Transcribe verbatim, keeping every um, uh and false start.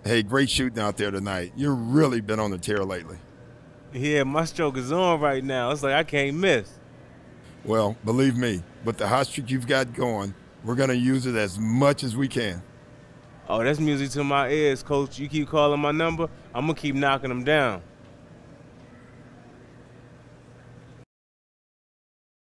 Hey, great shooting out there tonight. You've really been on the tear lately. Yeah, my stroke is on right now. It's like I can't miss. Well, believe me, with the hot streak you've got going, we're going to use it as much as we can. Oh, that's music to my ears, coach. You keep calling my number, I'm going to keep knocking them down.